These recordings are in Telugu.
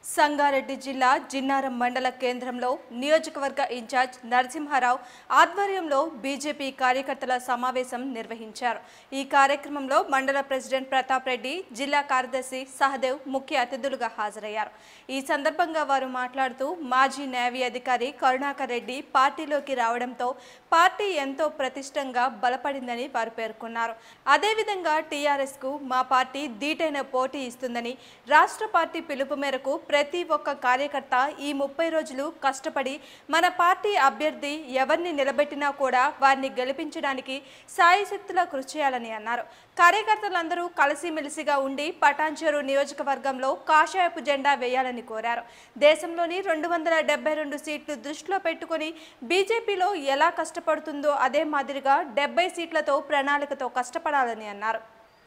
సంగారెడ్డి జిల్లా జిన్నారం మండల కేంద్రంలో నియోజకవర్గ ఇన్ఛార్జ్ నరసింహారావు ఆధ్వర్యంలో బీజేపీ కార్యకర్తల సమావేశం నిర్వహించారు. ఈ కార్యక్రమంలో మండల ప్రెసిడెంట్ ప్రతాప్ రెడ్డి, జిల్లా కార్యదర్శి సహదేవ్ ముఖ్య అతిథులుగా హాజరయ్యారు. ఈ సందర్భంగా వారు మాట్లాడుతూ మాజీ నేవీ అధికారి కరుణాకర్ రెడ్డి పార్టీలోకి రావడంతో పార్టీ ఎంతో ప్రతిష్టంగా బలపడిందని వారు పేర్కొన్నారు. అదేవిధంగా టీఆర్ఎస్కు మా పార్టీ ధీటైన పోటీ ఇస్తుందని, రాష్ట్ర పార్టీ పిలుపు మేరకు ప్రతి ఒక్క కార్యకర్త ఈ 30 రోజులు కష్టపడి మన పార్టీ అభ్యర్థి ఎవరిని నిలబెట్టినా కూడా వారిని గెలిపించడానికి సాయశక్తులా కృషి చేయాలని అన్నారు. కార్యకర్తలందరూ కలిసిమెలిసిగా ఉండి పటాన్చెరు నియోజకవర్గంలో కాషాయపు జెండా వేయాలని కోరారు. దేశంలోని 272 సీట్లు దృష్టిలో పెట్టుకుని బీజేపీలో ఎలా కష్టపడుతుందో అదే మాదిరిగా 70 సీట్లతో ప్రణాళికతో కష్టపడాలని అన్నారు.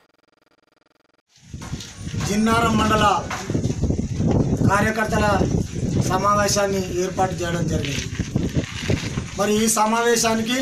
జిన్నారం మండల కార్యకర్తల సమావేశాన్ని ఏర్పాటు చేయడం జరిగింది. మరి ఈ సమావేశానికి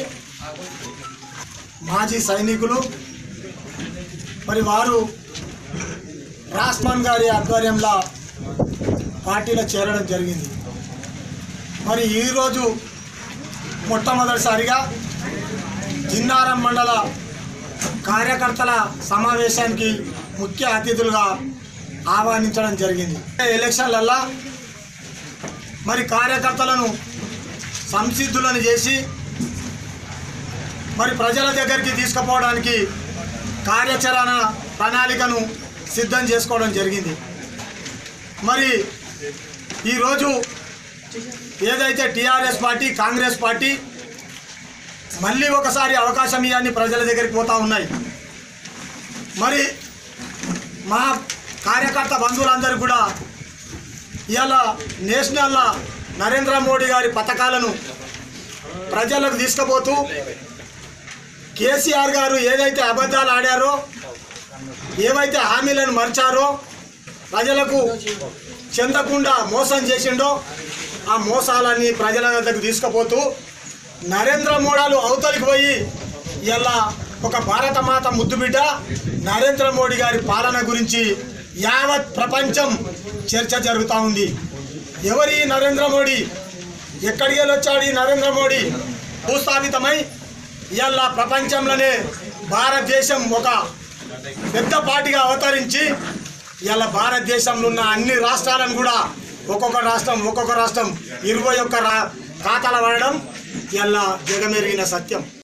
మాజీ సైనికులు మరి వారు రాస్మాన్ గారి ఆధ్వర్యంలో పార్టీలో చేరడం జరిగింది. మరి ఈరోజు మొట్టమొదటిసారిగా జిన్నారం మండల కార్యకర్తల సమావేశానికి ముఖ్య అతిథులుగా ఆహ్వానించడం జరిగింది. ఎలక్షన్లల్లో మరి కార్యకర్తలను సంసిద్ధులను చేసి మరి ప్రజల దగ్గరికి తీసుకుపోవడానికి కార్యాచరణ ప్రణాళికను సిద్ధం చేసుకోవడం జరిగింది. మరి ఈరోజు ఏదైతే టీఆర్ఎస్ పార్టీ, కాంగ్రెస్ పార్టీ మళ్ళీ ఒకసారి అవకాశం ఇవ్వని ప్రజల దగ్గరికి పోతూ ఉన్నాయి. మరి మా కార్యకర్త బంధువులందరూ కూడా ఇవాళ నేషనల్లో నరేంద్ర మోడీ గారి పథకాలను ప్రజలకు తీసుకుపోతూ కేసీఆర్ గారు ఏదైతే అబద్ధాలు ఆడారో, ఏవైతే హామీలను మర్చారో, ప్రజలకు చెందకుండా మోసం చేసిండో ఆ మోసాలని ప్రజల వద్దకు తీసుకుపోతూ నరేంద్ర మోడీలు అవతలికి పోయి ఇలా ఒక భారతమాత ముద్దుబిడ్డ నరేంద్ర మోడీ గారి పాలన గురించి యావత్ ప్రపంచం చర్చ జరుగుతూ ఉంది. ఎవరి నరేంద్ర మోడీ, ఎక్కడికి వెళ్ళొచ్చాడు ఈ నరేంద్ర మోడీ? భూస్థాపితమై ఇలా ప్రపంచంలోనే భారతదేశం ఒక పెద్ద పార్టీగా అవతరించి ఇలా భారతదేశంలో ఉన్న అన్ని రాష్ట్రాలను కూడా ఒక్కొక్క రాష్ట్రం 21 ఖాతాలు పడడం ఇలా జగమెరిగిన సత్యం.